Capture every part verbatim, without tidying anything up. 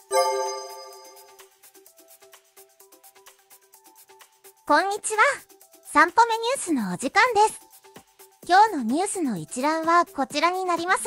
こんにちは。さんぽめニュースのお時間です。今日のニュースの一覧はこちらになります。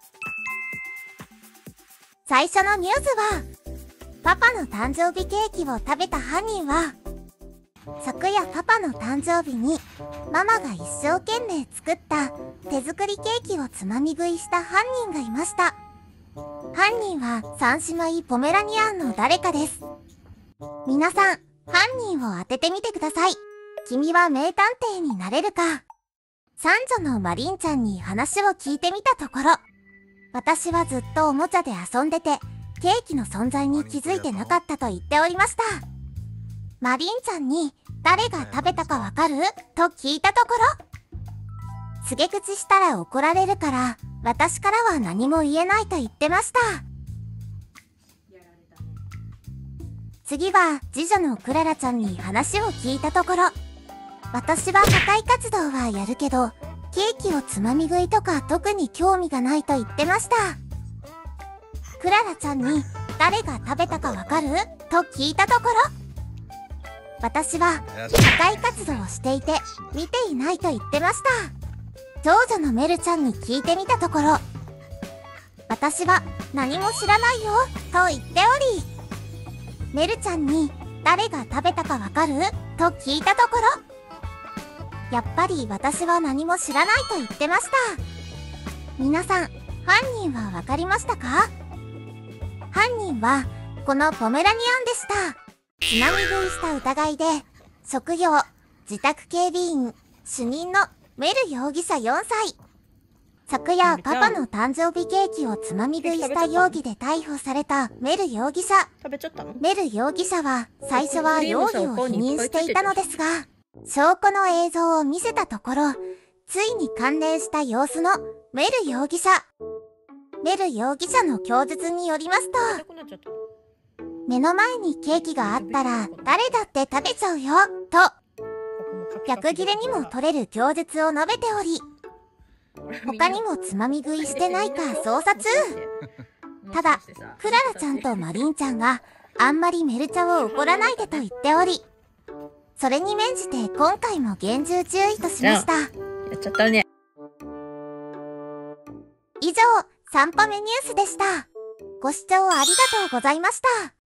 最初のニュースは、パパの誕生日ケーキを食べた犯人は、昨夜パパの誕生日にママが一生懸命作った手作りケーキをつまみ食いした犯人がいました。犯人は三姉妹ポメラニアンの誰かです。皆さん、犯人を当ててみてください。君は名探偵になれるか？三女のマリンちゃんに話を聞いてみたところ、私はずっとおもちゃで遊んでて、ケーキの存在に気づいてなかったと言っておりました。マリンちゃんに誰が食べたかわかる？と聞いたところ、告げ口したら怒られるから、私からは何も言えないと言ってました。次は次女のクララちゃんに話を聞いたところ、私は社会活動はやるけど、ケーキをつまみ食いとか特に興味がないと言ってました。クララちゃんに誰が食べたかわかる？と聞いたところ、私は社会活動をしていて見ていないと言ってました。長女のメルちゃんに聞いてみたところ、私は何も知らないよと言っており、メルちゃんに誰が食べたかわかる？と聞いたところ、やっぱり私は何も知らないと言ってました。皆さん、犯人はわかりましたか？犯人はこのポメラニアンでした。つまみ食いした疑いで、職業、自宅警備員、主任のメル容疑者よんさい。昨夜パパの誕生日ケーキをつまみ食いした容疑で逮捕されたメル容疑者。メル容疑者は最初は容疑を否認していたのですが、証拠の映像を見せたところ、ついに関連した様子のメル容疑者。メル容疑者の供述によりますと、目の前にケーキがあったら誰だって食べちゃうよ、と、逆ギレにも取れる供述を述べており、他にもつまみ食いしてないか捜査中。ただ、クララちゃんとマリンちゃんがあんまりメルちゃんを怒らないでと言っており、それに免じて今回も厳重注意としました。やっちゃったね。 以上、さんぽめニュースでした。ご視聴ありがとうございました。